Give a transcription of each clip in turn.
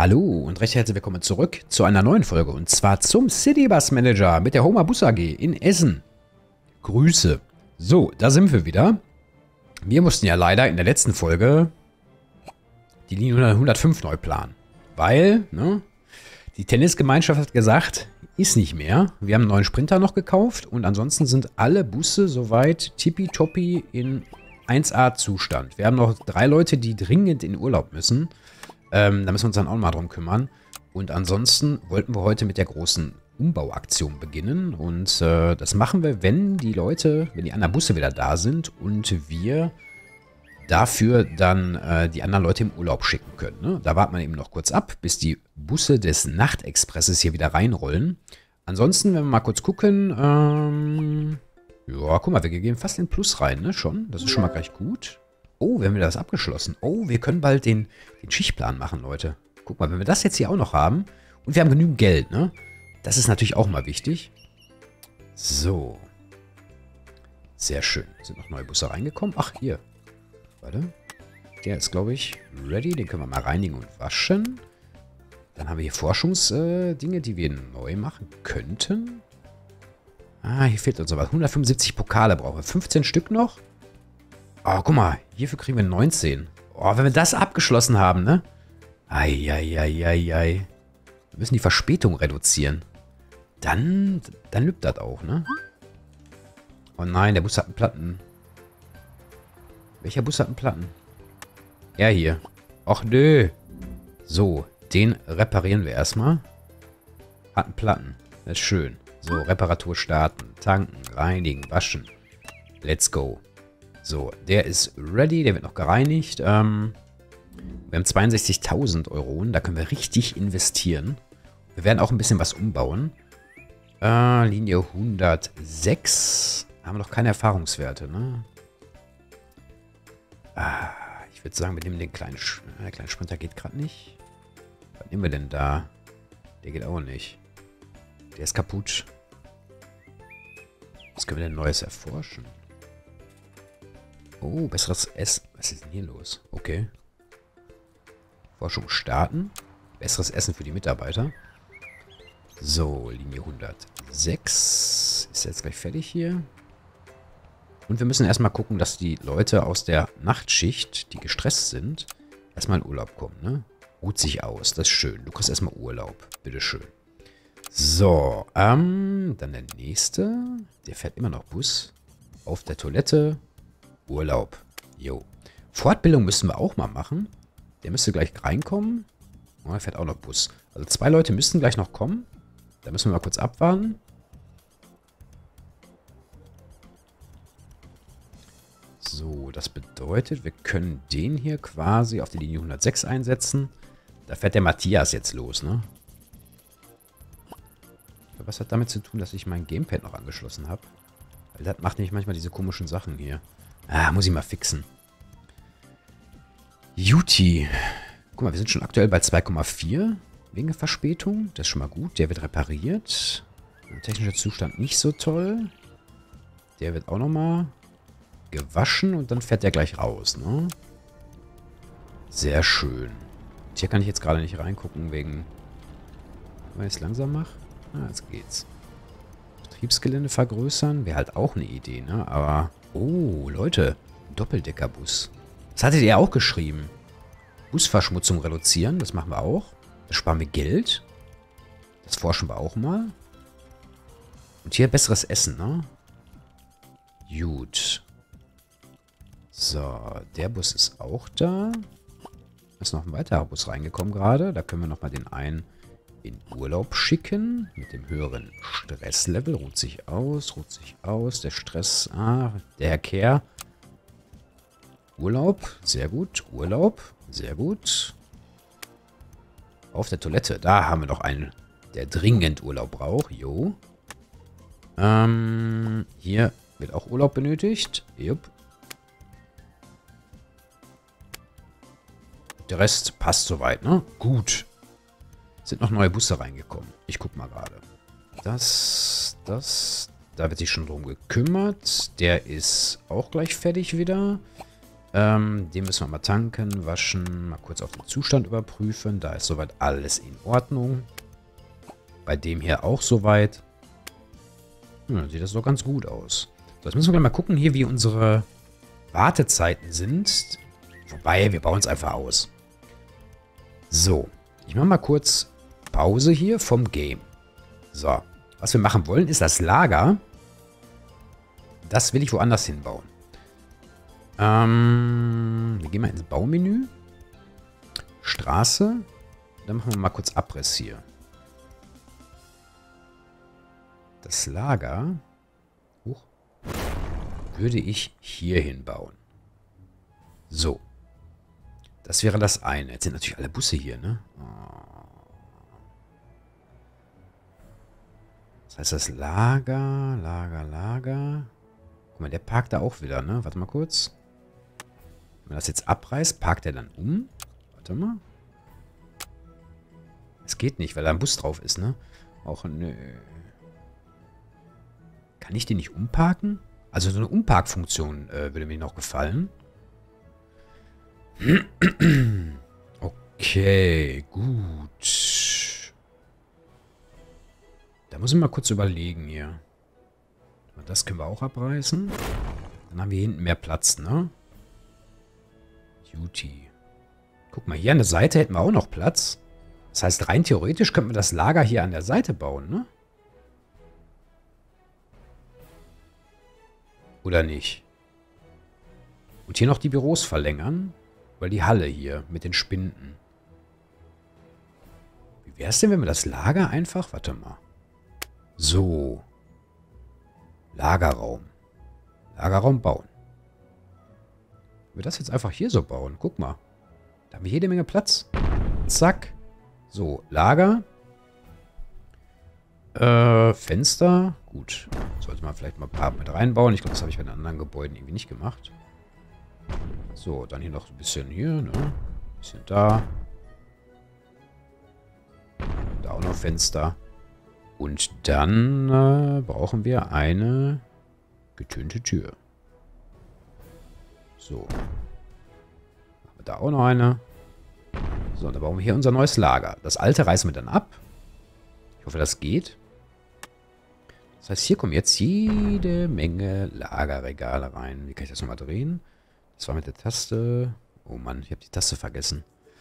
Hallo und recht herzlich willkommen zurück zu einer neuen Folge und zwar zum City Bus Manager mit der Homer Bus AG in Essen. Grüße. So, da sind wir wieder. Wir mussten ja leider in der letzten Folge die Linie 105 neu planen, weil die Tennisgemeinschaft hat gesagt, ist nicht mehr. Wir haben einen neuen Sprinter noch gekauft und ansonsten sind alle Busse soweit tippitoppi in 1A-Zustand. Wir haben noch 3 Leute, die dringend in Urlaub müssen. Da müssen wir uns dann auch mal drum kümmern. Und ansonsten wollten wir heute mit der großen Umbauaktion beginnen. Und das machen wir, wenn die anderen Busse wieder da sind und wir dafür dann die anderen Leute im Urlaub schicken können. Ne? Da warten wir eben noch kurz ab, bis die Busse des Nachtexpresses hier wieder reinrollen. Ansonsten, wenn wir mal kurz gucken, ja, guck mal, wir gehen fast in Plus rein, ne, schon. Das ist schon mal gleich gut. Oh, wir haben wieder das abgeschlossen. Oh, wir können bald den Schichtplan machen, Leute. Guck mal, wenn wir das jetzt hier auch noch haben und wir haben genügend Geld, ne? Das ist natürlich auch mal wichtig. So. Sehr schön. Sind noch neue Busse reingekommen? Ach, hier. Warte. Der ist, glaube ich, ready. Den können wir mal reinigen und waschen. Dann haben wir hier Forschungsdinge, die wir neu machen könnten. Ah, hier fehlt uns aber 175 Pokale brauchen wir. 15 Stück noch. Oh, guck mal. Hierfür kriegen wir 19. Oh, wenn wir das abgeschlossen haben, ne? Eieieiei. Wir müssen die Verspätung reduzieren. Dann lübt das auch, ne? Oh nein, der Bus hat einen Platten. Welcher Bus hat einen Platten? Er hier. Och nö. So, den reparieren wir erstmal. Hat einen Platten. Das ist schön. So, Reparatur starten, tanken, reinigen, waschen. Let's go. So, der ist ready, der wird noch gereinigt. Wir haben 62.000 Euro, da können wir richtig investieren. Wir werden auch ein bisschen was umbauen. Linie 106. Haben wir noch keine Erfahrungswerte, ne? Ich würde sagen, wir nehmen den kleinen Sprinter, geht gerade nicht. Was nehmen wir denn da? Der geht auch nicht. Der ist kaputt. Was können wir denn Neues erforschen? Oh, besseres Essen. Was ist denn hier los? Okay. Forschung starten. Besseres Essen für die Mitarbeiter. So, Linie 106. Ist jetzt gleich fertig hier. Und wir müssen erstmal gucken, dass die Leute aus der Nachtschicht, die gestresst sind, erstmal in Urlaub kommen, ne? Ruht sich aus. Das ist schön. Du kriegst erstmal Urlaub. Bitteschön. So, dann der nächste. Der fährt immer noch Bus. Auf der Toilette. Urlaub. Jo. Fortbildung müssen wir auch mal machen. Der müsste gleich reinkommen. Oh, er fährt auch noch Bus. Also 2 Leute müssten gleich noch kommen. Da müssen wir mal kurz abwarten. So, das bedeutet, wir können den hier quasi auf die Linie 106 einsetzen. Da fährt der Matthias jetzt los, ne? Was hat damit zu tun, dass ich mein Gamepad noch angeschlossen habe? Weil das macht nämlich manchmal diese komischen Sachen hier. Muss ich mal fixen. Juti. Guck mal, wir sind schon aktuell bei 2,4 wegen der Verspätung. Das ist schon mal gut. Der wird repariert. Technischer Zustand nicht so toll. Der wird auch nochmal gewaschen und dann fährt der gleich raus, ne? Sehr schön. Und hier kann ich jetzt gerade nicht reingucken wegen... Wenn ich es langsam mache. Jetzt geht's. Betriebsgelände vergrößern. Wäre halt auch eine Idee, ne? Aber... Oh, Leute. Doppeldeckerbus. Das hattet ihr auch geschrieben. Busverschmutzung reduzieren. Das machen wir auch. Da sparen wir Geld. Das forschen wir auch mal. Und hier besseres Essen, ne? Gut. So, der Bus ist auch da. Ist noch ein weiterer Bus reingekommen gerade. Da können wir nochmal den einen in Urlaub schicken. Mit dem höheren Stresslevel. Ruht sich aus, ruht sich aus. Der Stress, der Herr Kehr. Urlaub, sehr gut. Urlaub, sehr gut. Auf der Toilette, da haben wir noch einen, der dringend Urlaub braucht. Jo. Hier wird auch Urlaub benötigt. Jupp. Der Rest passt soweit, ne? Gut. Sind noch neue Busse reingekommen. Ich guck mal gerade. Da wird sich schon drum gekümmert. Der ist auch gleich fertig wieder. Den müssen wir mal tanken, waschen, mal kurz auf den Zustand überprüfen. Da ist soweit alles in Ordnung. Bei dem hier auch soweit. Dann sieht das doch ganz gut aus. So, jetzt müssen wir gleich mal gucken hier, wie unsere Wartezeiten sind. Wobei, wir bauen es einfach aus. So, ich mache mal kurz Pause hier vom Game. So, was wir machen wollen, ist das Lager. Das will ich woanders hinbauen. Wir gehen mal ins Baumenü. Straße. Dann machen wir mal kurz Abriss hier. Das Lager würde ich hier hinbauen. So. Das wäre das eine. Jetzt sind natürlich alle Busse hier, ne? Das heißt, das Lager. Guck mal, der parkt da auch wieder, ne? Warte mal kurz. Wenn man das jetzt abreißt, parkt er dann um? Warte mal. Es geht nicht, weil da ein Bus drauf ist, ne? Auch, nö. Kann ich den nicht umparken? Also so eine Umparkfunktion würde mir noch gefallen. Okay, gut. Da muss ich mal kurz überlegen hier. Das können wir auch abreißen. Dann haben wir hinten mehr Platz, ne? Duty. Guck mal, hier an der Seite hätten wir auch noch Platz. Das heißt, rein theoretisch könnten wir das Lager hier an der Seite bauen, ne? Oder nicht? Und hier noch die Büros verlängern. Weil die Halle hier mit den Spinden. Wie wäre es denn, wenn wir das Lager einfach... Warte mal. So. Lagerraum. Lagerraum bauen. Wenn wir das jetzt einfach hier so bauen. Guck mal. Da haben wir jede Menge Platz. Zack. So, Lager. Fenster. Gut. Sollte man vielleicht mal ein paar mit reinbauen. Ich glaube, das habe ich bei den anderen Gebäuden irgendwie nicht gemacht. So, dann hier noch ein bisschen hier, ne? Ein bisschen da. Da auch noch Fenster. Und dann brauchen wir eine getönte Tür. So. Machen wir da auch noch eine. So, und dann bauen wir hier unser neues Lager. Das alte reißen wir dann ab. Ich hoffe, das geht. Das heißt, hier kommen jetzt jede Menge Lagerregale rein. Wie kann ich das nochmal drehen? Das war mit der Taste. Oh Mann, ich habe die Taste vergessen.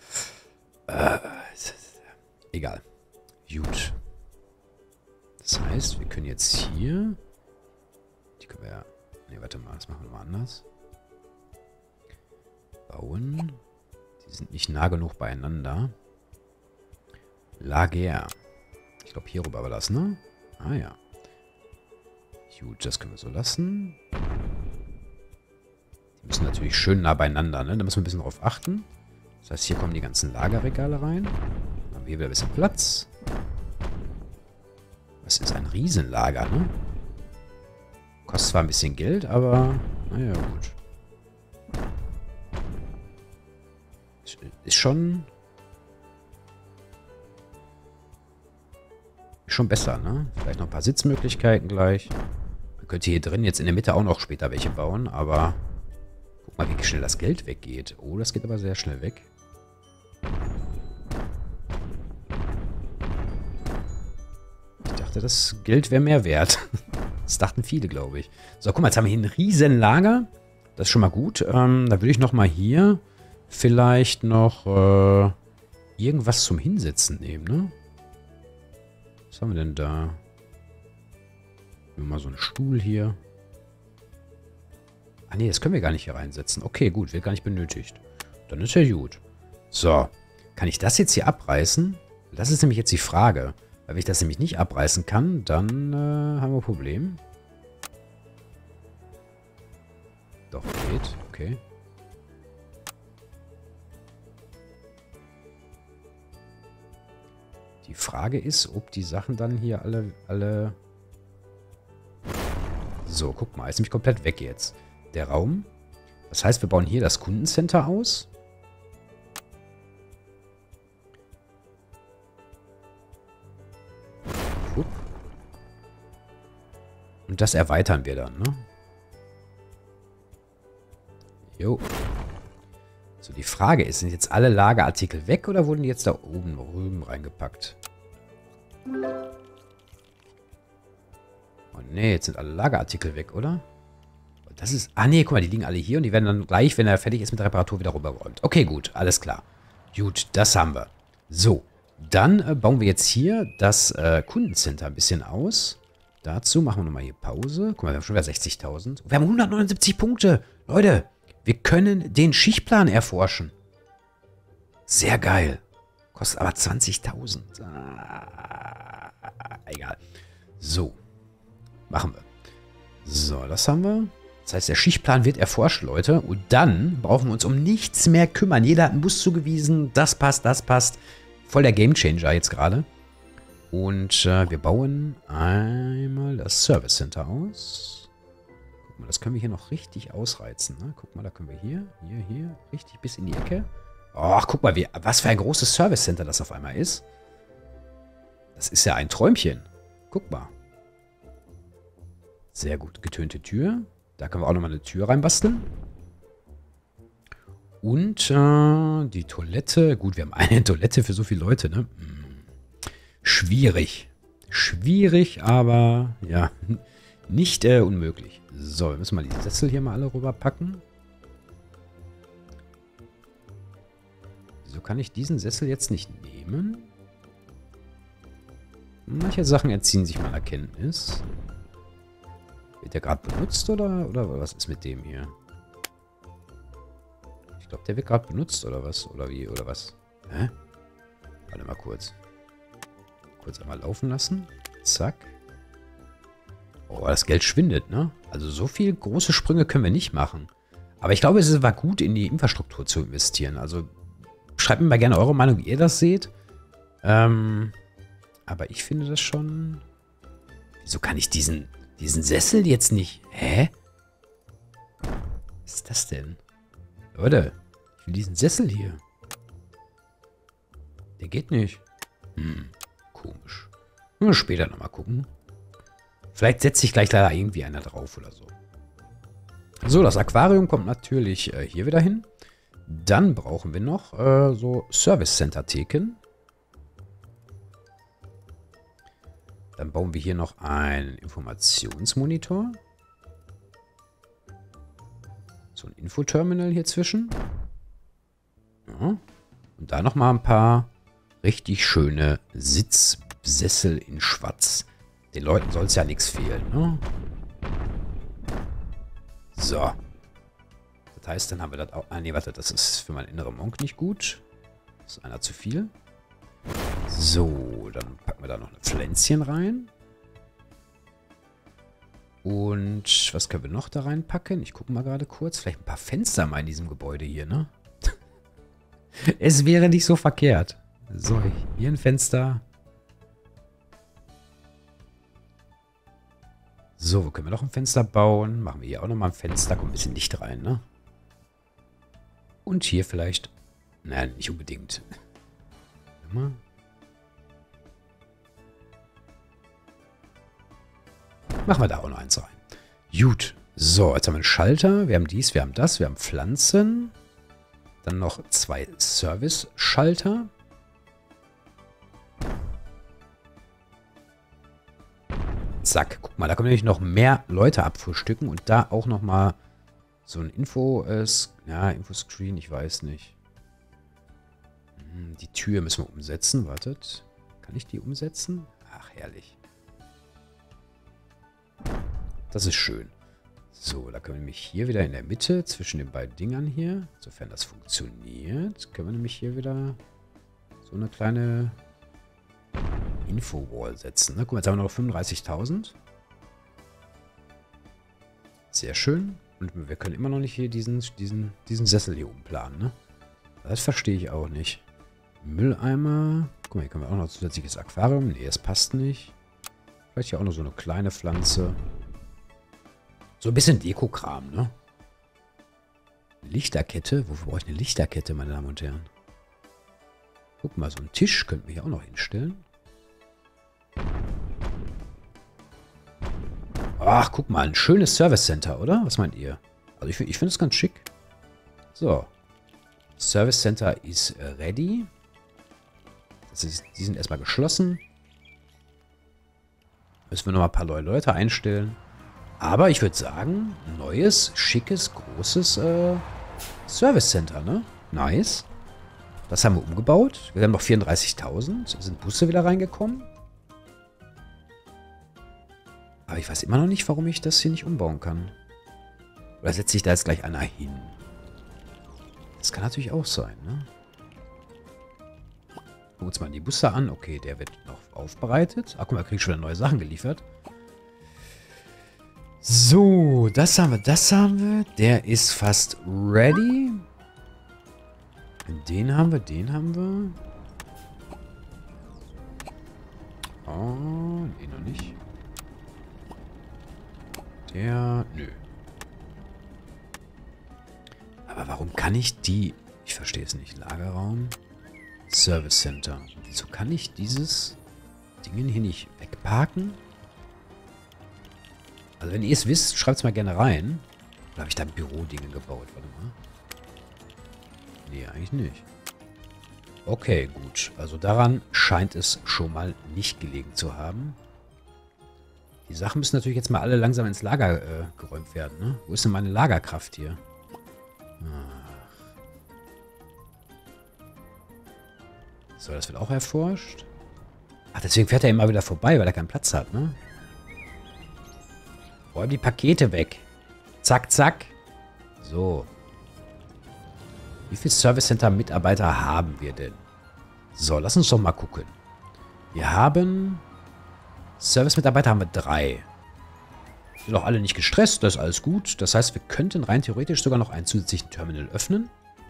Egal. Gut. Das heißt, wir können jetzt hier... Die können wir ja... Ne, warte mal, das machen wir mal anders. Bauen. Die sind nicht nah genug beieinander. Lager. Ich glaube, hier rüber war das, ne? Ah ja. Gut, das können wir so lassen. Die müssen natürlich schön nah beieinander, ne? Da müssen wir ein bisschen drauf achten. Das heißt, hier kommen die ganzen Lagerregale rein. Dann haben wir hier wieder ein bisschen Platz. Das ist ein Riesenlager, ne? Kostet zwar ein bisschen Geld, aber naja, gut. Ist schon besser, ne? Vielleicht noch ein paar Sitzmöglichkeiten gleich. Man könnte hier drin jetzt in der Mitte auch noch später welche bauen, aber guck mal, wie schnell das Geld weggeht. Oh, das geht aber sehr schnell weg. Ich dachte, das Geld wäre mehr wert. Das dachten viele, glaube ich. So, guck mal, jetzt haben wir hier ein riesen Lager. Das ist schon mal gut. Da würde ich noch mal hier vielleicht noch irgendwas zum Hinsetzen nehmen, ne? Was haben wir denn da? Mal so einen Stuhl hier. Ah ne, das können wir gar nicht hier reinsetzen. Okay, gut, wird gar nicht benötigt. Dann ist ja gut. So, kann ich das jetzt hier abreißen? Das ist nämlich jetzt die Frage. Weil wenn ich das nämlich nicht abreißen kann, dann haben wir ein Problem. Doch, geht. Okay. Die Frage ist, ob die Sachen dann hier alle... So, guck mal, ist nämlich komplett weg jetzt. Der Raum. Das heißt, wir bauen hier das Kundencenter aus. Und das erweitern wir dann, ne? Jo. So, die Frage ist, sind jetzt alle Lagerartikel weg oder wurden die jetzt da oben drüben reingepackt? Oh ne, jetzt sind alle Lagerartikel weg, oder? Das ist... Ah ne, guck mal, die liegen alle hier und die werden dann gleich, wenn er fertig ist mit der Reparatur, wieder rübergeräumt. Okay, gut, alles klar. Gut, das haben wir. So, dann bauen wir jetzt hier das Kundencenter ein bisschen aus. Dazu machen wir nochmal hier Pause. Guck mal, wir haben schon wieder 60.000. Wir haben 179 Punkte. Leute, wir können den Schichtplan erforschen. Sehr geil. Kostet aber 20.000. Egal. So. Machen wir. So, das haben wir. Das heißt, der Schichtplan wird erforscht, Leute. Und dann brauchen wir uns um nichts mehr kümmern. Jeder hat einen Bus zugewiesen. Das passt, das passt. Voll der Gamechanger jetzt gerade. Und wir bauen einmal das Service Center aus. Guck mal, das können wir hier noch richtig ausreizen. Ne? Guck mal, da können wir hier, richtig bis in die Ecke. Ach, guck mal, was für ein großes Service Center das auf einmal ist. Das ist ja ein Träumchen. Guck mal. Sehr gut. Getönte Tür. Da können wir auch nochmal eine Tür reinbasteln. Und die Toilette. Gut, wir haben eine Toilette für so viele Leute, ne? Schwierig. Schwierig, aber ja, nicht unmöglich. So, wir müssen mal die Sessel hier mal alle rüberpacken. Wieso kann ich diesen Sessel jetzt nicht nehmen? Manche Sachen entziehen sich meiner Kenntnis. Wird der gerade benutzt oder was ist mit dem hier? Ich glaube, der wird gerade benutzt oder was? Oder wie? Oder was? Hä? Warte mal kurz. Kurz einmal laufen lassen. Zack. Oh, das Geld schwindet, ne? Also so viele große Sprünge können wir nicht machen. Aber ich glaube, es war gut, in die Infrastruktur zu investieren. Also schreibt mir mal gerne eure Meinung, wie ihr das seht. Aber ich finde das schon... Wieso kann ich diesen Sessel jetzt nicht... Hä? Was ist das denn? Leute, ich will diesen Sessel hier. Der geht nicht. Komisch. Nur später nochmal gucken. Vielleicht setzt sich gleich leider irgendwie einer drauf oder so. So, das Aquarium kommt natürlich hier wieder hin. Dann brauchen wir noch so Service Center Theken. Dann bauen wir hier noch einen Informationsmonitor. So ein Infoterminal hier zwischen. Ja. Und da nochmal ein paar richtig schöne Sitzsessel in Schwarz. Den Leuten soll es ja nichts fehlen, ne? So. Das heißt, dann haben wir das auch... Ah, nee, warte, das ist für meinen inneren Monk nicht gut. Das ist einer zu viel. So, dann packen wir da noch ein Pflänzchen rein. Und was können wir noch da reinpacken? Ich gucke mal gerade kurz. Vielleicht ein paar Fenster mal in diesem Gebäude hier, ne? Es wäre nicht so verkehrt. So, hier ein Fenster. So, wo können wir noch ein Fenster bauen? Machen wir hier auch nochmal ein Fenster. Kommt ein bisschen Licht rein, ne? Und hier vielleicht... Nein, nicht unbedingt. Immer. Machen wir da auch noch eins rein. Gut. So, jetzt haben wir einen Schalter. Wir haben dies, wir haben das. Wir haben Pflanzen. Dann noch 2 Service-Schalter. Zack. Guck mal, da können wir nämlich noch mehr Leute abfrühstücken. Und da auch nochmal so ein Infoscreen. Ich weiß nicht. Die Tür müssen wir umsetzen. Wartet. Kann ich die umsetzen? Ach, herrlich. Das ist schön. So, da können wir nämlich hier wieder in der Mitte zwischen den beiden Dingern hier, sofern das funktioniert, können wir nämlich hier wieder so eine kleine Infowall setzen. Ne? Guck mal, jetzt haben wir noch 35.000. Sehr schön. Und wir können immer noch nicht hier diesen Sessel hier umplanen. Ne? Das verstehe ich auch nicht. Mülleimer. Guck mal, hier können wir auch noch zusätzliches Aquarium. Nee, das passt nicht. Vielleicht hier auch noch so eine kleine Pflanze. So ein bisschen Dekokram, ne? Lichterkette? Wofür brauche ich eine Lichterkette, meine Damen und Herren? Guck mal, so einen Tisch könnten wir hier auch noch hinstellen. Ach, guck mal, ein schönes Service Center, oder? Was meint ihr? Also ich finde es ganz schick. So. Service Center is ready. Die sind erstmal geschlossen. Müssen wir noch mal ein paar neue Leute einstellen. Aber ich würde sagen, neues, schickes, großes Service Center, ne? Nice. Das haben wir umgebaut. Wir haben noch 34.000. Sind Busse wieder reingekommen. Aber ich weiß immer noch nicht, warum ich das hier nicht umbauen kann. Oder setzt sich da jetzt gleich einer hin? Das kann natürlich auch sein, ne? Gucken wir uns mal die Busse an. Okay, der wird noch aufbereitet. Ach, guck mal, krieg schon wieder neue Sachen geliefert. So, das haben wir. Der ist fast ready. Den haben wir. Oh, nee, noch nicht. Nö. Aber warum kann ich die... Ich verstehe es nicht. Lagerraum. Service Center. Wieso kann ich dieses Ding hier nicht wegparken? Also wenn ihr es wisst, schreibt es mal gerne rein. Oder habe ich da Bürodinge gebaut? Warte mal. Nee, eigentlich nicht. Okay, gut. Also daran scheint es schon mal nicht gelegen zu haben. Die Sachen müssen natürlich jetzt mal alle langsam ins Lager geräumt werden, ne? Wo ist denn meine Lagerkraft hier? So, das wird auch erforscht. Ach, deswegen fährt er immer wieder vorbei, weil er keinen Platz hat, ne? Räum die Pakete weg. Zack, zack. So. Wie viele Service Center Mitarbeiter haben wir denn? So, lass uns doch mal gucken. Wir haben... Service Mitarbeiter haben wir 3. Sind auch alle nicht gestresst, das ist alles gut. Das heißt, wir könnten rein theoretisch sogar noch einen zusätzlichen Terminal öffnen.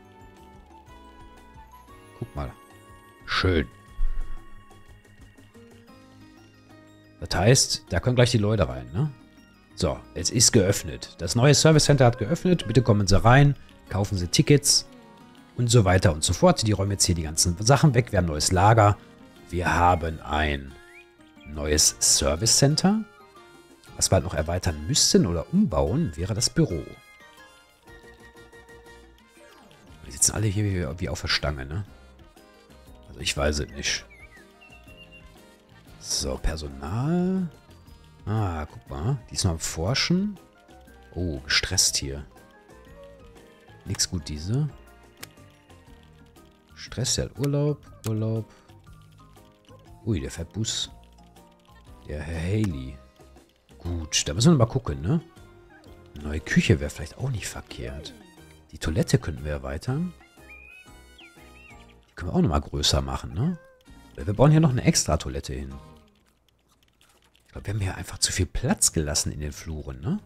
Guck mal. Schön. Das heißt, da können gleich die Leute rein, ne? So, es ist geöffnet. Das neue Service Center hat geöffnet. Bitte kommen Sie rein, kaufen Sie Tickets und so weiter und so fort. Die räumen jetzt hier die ganzen Sachen weg. Wir haben ein neues Lager. Wir haben ein neues Service Center. Was wir halt noch erweitern müssten oder umbauen, wäre das Büro. Die sitzen alle hier wie auf der Stange, ne? Also ich weiß es nicht. So, Personal. Ah, guck mal. Die ist noch am Forschen. Oh, gestresst hier. Nix gut, diese. Stress, der hat Urlaub. Ui, der fährt Bus. Der Herr Haley. Gut, da müssen wir mal gucken, ne? Eine neue Küche wäre vielleicht auch nicht verkehrt. Die Toilette könnten wir erweitern. Die können wir auch nochmal größer machen, ne? Wir bauen hier noch eine extra Toilette hin. Ich glaube, wir haben hier einfach zu viel Platz gelassen in den Fluren, ne?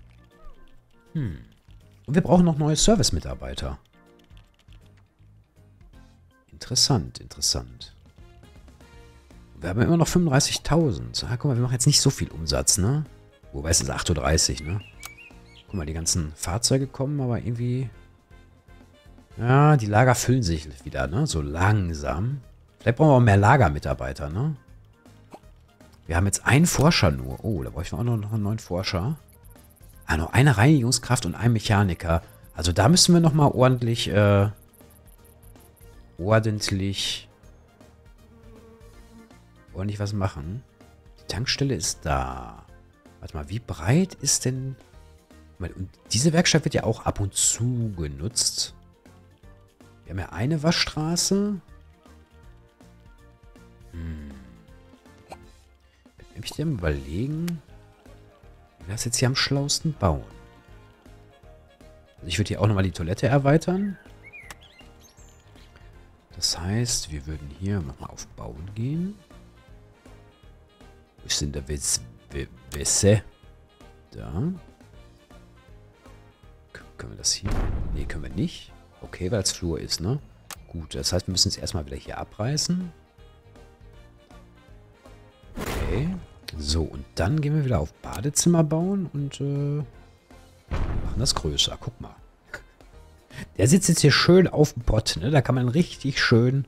Und wir brauchen noch neue Service-Mitarbeiter. Interessant, interessant. Wir haben immer noch 35.000. Ah, guck mal, wir machen jetzt nicht so viel Umsatz, ne? Wobei es ist 38, ne? Guck mal, die ganzen Fahrzeuge kommen, aber irgendwie... Ja, die Lager füllen sich wieder, ne? So langsam. Vielleicht brauchen wir auch mehr Lagermitarbeiter, ne? Wir haben jetzt einen Forscher nur. Oh, da bräuchten wir auch noch einen neuen Forscher. Ah, noch eine Reinigungskraft und einen Mechaniker. Also da müssen wir nochmal ordentlich was machen. Die Tankstelle ist da. Warte mal, wie breit ist denn... Und diese Werkstatt wird ja auch ab und zu genutzt. Wir haben ja eine Waschstraße. Wenn ich dir mal überlegen, wie wir das jetzt hier am schlausten bauen. Also ich würde hier auch nochmal die Toilette erweitern. Das heißt, wir würden hier nochmal auf Bauen gehen. Wo ist denn der Wässe? Da. Können wir das hier? Ne, können wir nicht. Okay, weil es Flur ist, ne? Gut, das heißt, wir müssen es erstmal wieder hier abreißen. Okay. So, und dann gehen wir wieder auf Badezimmer bauen und machen das größer. Guck mal. Der sitzt jetzt hier schön auf dem Pott, ne? Da kann man richtig schön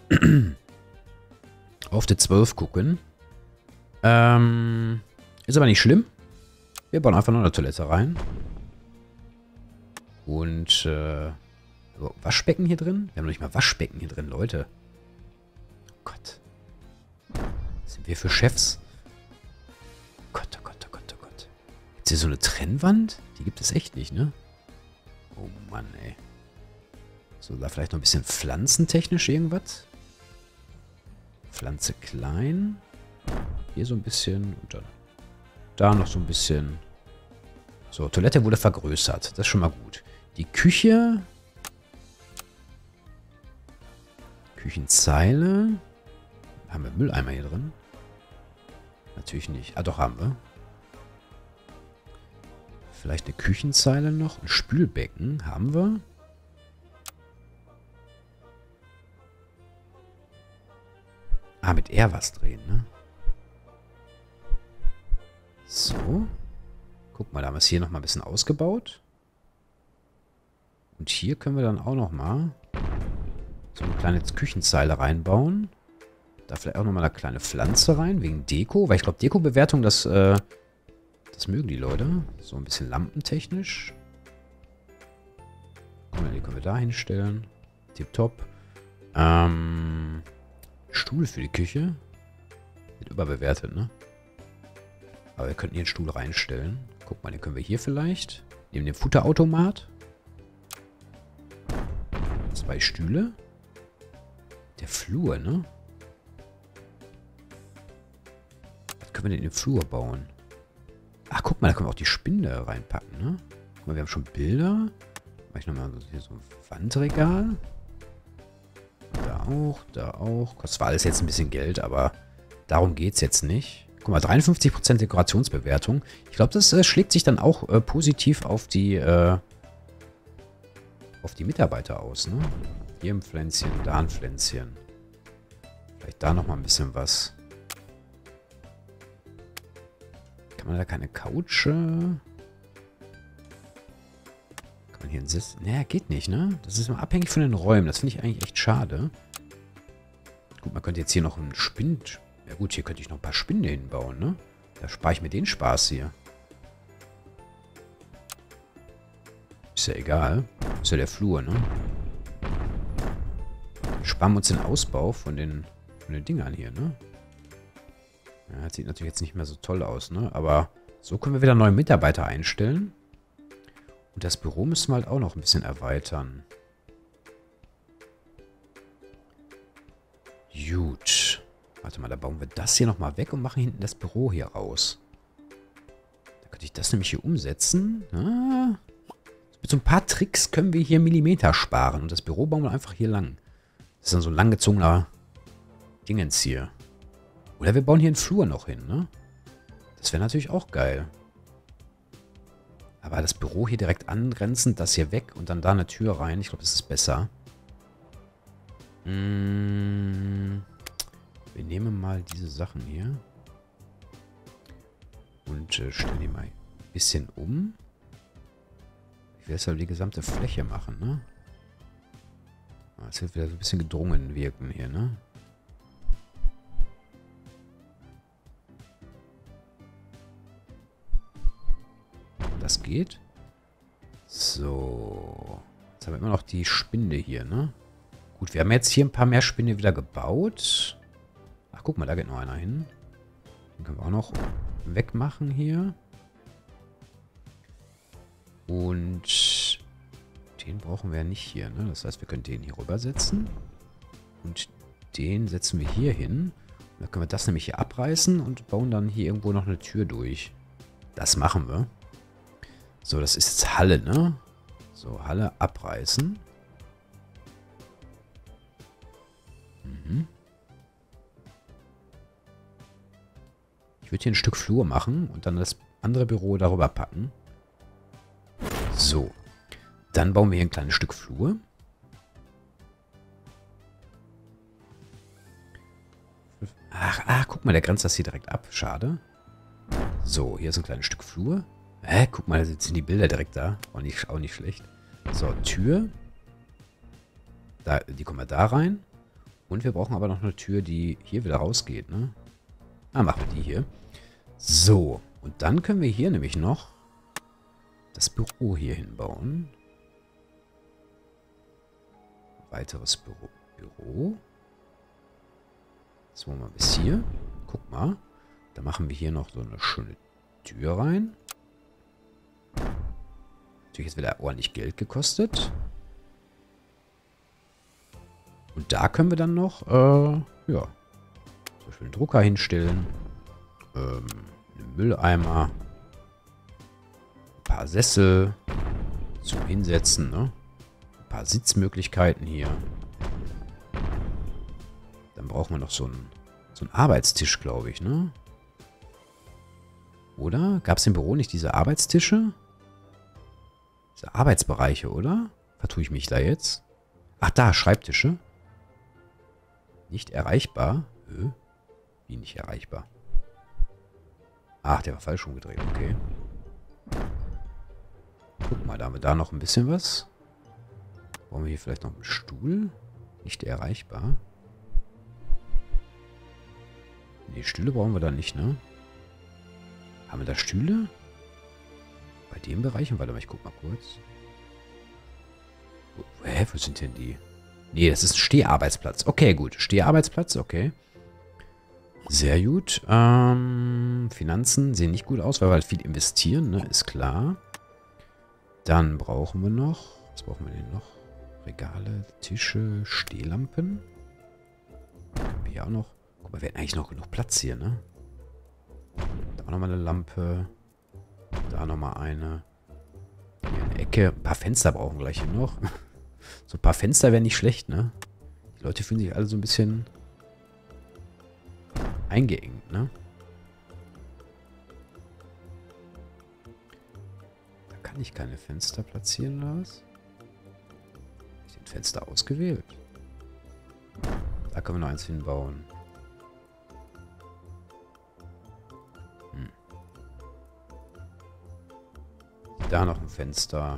auf die 12 gucken. Ist aber nicht schlimm. Wir bauen einfach noch eine Toilette rein. Und So, Waschbecken hier drin? Wir haben noch nicht mal Waschbecken hier drin, Leute. Oh Gott. Was sind wir für Chefs? Oh Gott, oh Gott, oh Gott, oh Gott. Gibt es hier so eine Trennwand? Die gibt es echt nicht, ne? Oh Mann, ey. So, da vielleicht noch ein bisschen pflanzentechnisch irgendwas. Pflanze klein. Hier so ein bisschen. Und dann da noch so ein bisschen. So, Toilette wurde vergrößert. Das ist schon mal gut. Die Küche. Küchenzeile. Haben wir Mülleimer hier drin? Natürlich nicht. Ah, doch, haben wir. Vielleicht eine Küchenzeile noch. Ein Spülbecken haben wir. Ah, mit R was drehen, ne? So. Guck mal, da haben wir es hier nochmal ein bisschen ausgebaut. Und hier können wir dann auch nochmal so eine kleine Küchenzeile reinbauen. Da vielleicht auch nochmal eine kleine Pflanze rein, wegen Deko. Weil ich glaube, Deko-Bewertung, das mögen die Leute. So ein bisschen lampentechnisch. Guck mal, die können wir da hinstellen. Tipptopp. Stuhl für die Küche. Wird überbewertet, ne? Aber wir könnten hier einen Stuhl reinstellen. Guck mal, den können wir hier vielleicht. Neben dem Futterautomat. 2 Stühle. Der Flur, ne? Was können wir denn in den Flur bauen? Ach, guck mal, da können wir auch die Spinde reinpacken, ne? Guck mal, wir haben schon Bilder. Mach ich nochmal hier so ein Wandregal. Da auch, da auch. Kostet zwar alles jetzt ein bisschen Geld, aber darum geht es jetzt nicht. Guck mal, 53% Dekorationsbewertung. Ich glaube, das schlägt sich dann auch positiv auf die Mitarbeiter aus, ne? Hier ein Pflänzchen, da ein Pflänzchen. Vielleicht da nochmal ein bisschen was. Kann man da keine Couch? Kann man hier einen Sitz? Naja, geht nicht, ne? Das ist immer abhängig von den Räumen. Das finde ich eigentlich echt schade. Gut, man könnte jetzt hier noch einen Spind... Ja gut, hier könnte ich noch ein paar Spinde hinbauen, ne? Da spare ich mir den Spaß hier. Ist ja egal. Ist ja der Flur, ne? Dann sparen wir uns den Ausbau von den Dingern hier, ne? Ja, das sieht natürlich jetzt nicht mehr so toll aus, ne? Aber so können wir wieder neue Mitarbeiter einstellen. Und das Büro müssen wir halt auch noch ein bisschen erweitern. Gut. Warte mal, da bauen wir das hier nochmal weg und machen hinten das Büro hier raus. Da könnte ich das nämlich hier umsetzen. Ah. Mit so ein paar Tricks können wir hier Millimeter sparen. Und das Büro bauen wir einfach hier lang. Das ist dann so ein langgezogener Dingens hier. Oder wir bauen hier einen Flur noch hin, ne? Das wäre natürlich auch geil. Aber das Büro hier direkt angrenzend, das hier weg und dann da eine Tür rein. Ich glaube, das ist besser. Wir nehmen mal diese Sachen hier. Und stellen die mal ein bisschen um. Ich will jetzt halt die gesamte Fläche machen, ne? Das wird wieder so ein bisschen gedrungen wirken hier, ne? Das geht. So. Jetzt haben wir immer noch die Spinde hier, ne? Gut, wir haben jetzt hier ein paar mehr Spinde wieder gebaut. Ach, guck mal, da geht noch einer hin. Den können wir auch noch wegmachen hier. Und den brauchen wir ja nicht hier, ne? Das heißt, wir können den hier rübersetzen. Und den setzen wir hier hin. Und dann können wir das nämlich hier abreißen und bauen dann hier irgendwo noch eine Tür durch. Das machen wir. So, das ist jetzt Halle, ne? So, Halle abreißen. Ich würde hier ein Stück Flur machen und dann das andere Büro darüber packen. So. Dann bauen wir hier ein kleines Stück Flur. Ach, guck mal, der grenzt das hier direkt ab. Schade. So, hier ist ein kleines Stück Flur. Guck mal, da sind die Bilder direkt da. Auch nicht schlecht. So, Tür. Da, die kommen wir da rein. Und wir brauchen aber noch eine Tür, die hier wieder rausgeht, ne? Ah, machen wir die hier. So, und dann können wir hier nämlich noch das Büro hier hinbauen. Weiteres Büro. So, mal bis hier. Guck mal. Da machen wir hier noch so eine schöne Tür rein. Natürlich jetzt wieder ordentlich Geld gekostet. Und da können wir dann noch, ja, zum Beispiel einen Drucker hinstellen. Einen Mülleimer. Ein paar Sessel zum Hinsetzen, ne? Ein paar Sitzmöglichkeiten hier. Dann brauchen wir noch so einen Arbeitstisch, glaube ich, ne? Oder? Gab es im Büro nicht diese Arbeitstische? Diese Arbeitsbereiche, oder? Vertue ich mich da jetzt? Ach, da, Schreibtische. Nicht erreichbar. Wie nicht erreichbar? Ach, der war falsch umgedreht, okay. Guck mal, da haben wir da noch ein bisschen was. Brauchen wir hier vielleicht noch einen Stuhl? Nicht erreichbar. Nee, Stühle brauchen wir da nicht, ne? Haben wir da Stühle? Bei den Bereichen? Warte mal, ich guck mal kurz. Wo sind denn die? Nee, das ist ein Steharbeitsplatz. Okay, gut. Steharbeitsplatz, okay. Sehr gut. Finanzen sehen nicht gut aus, weil wir halt viel investieren, ne? Ist klar. Dann brauchen wir noch... Was brauchen wir denn noch? Regale, Tische, Stehlampen. Können wir hier auch noch... Guck mal, wir hätten eigentlich noch genug Platz hier, ne? Da nochmal eine Lampe. Da nochmal eine. Hier eine Ecke. Ein paar Fenster brauchen wir gleich hier noch. So ein paar Fenster wären nicht schlecht, ne? Die Leute fühlen sich alle so ein bisschen eingeengt, ne? Da kann ich keine Fenster platzieren, oder was? Habe ich den Fenster ausgewählt? Da können wir noch eins hinbauen. Da noch ein Fenster.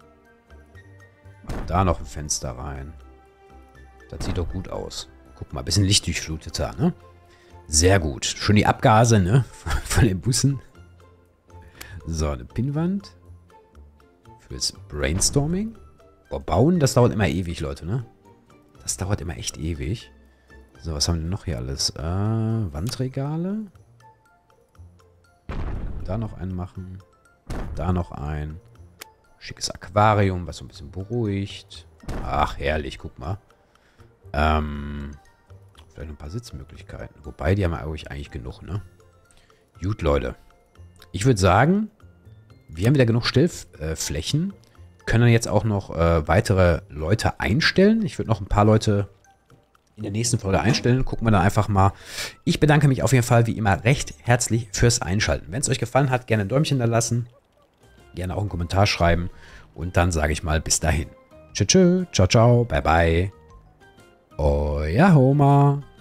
Da noch ein Fenster rein. Das sieht doch gut aus. Guck mal, ein bisschen lichtdurchfluteter, ne? Sehr gut. Schon die Abgase, ne? Von den Bussen. So, eine Pinnwand. Fürs Brainstorming. Boah, bauen, das dauert immer ewig, Leute, ne? Das dauert immer echt ewig. So, was haben wir denn noch hier alles? Wandregale. Da noch einen machen. Da noch ein schickes Aquarium, was so ein bisschen beruhigt. Ach, herrlich, guck mal. Vielleicht noch ein paar Sitzmöglichkeiten. Wobei, die haben wir eigentlich genug, ne? Gut, Leute. Ich würde sagen, wir haben wieder genug Stellflächen. Können dann jetzt auch noch weitere Leute einstellen. Ich würde noch ein paar Leute in der nächsten Folge einstellen. Gucken wir dann einfach mal. Ich bedanke mich auf jeden Fall wie immer recht herzlich fürs Einschalten. Wenn es euch gefallen hat, gerne ein Däumchen da lassen. Gerne auch einen Kommentar schreiben. Und dann sage ich mal bis dahin. Tschüss, ciao, ciao, bye, bye. Euer Homer.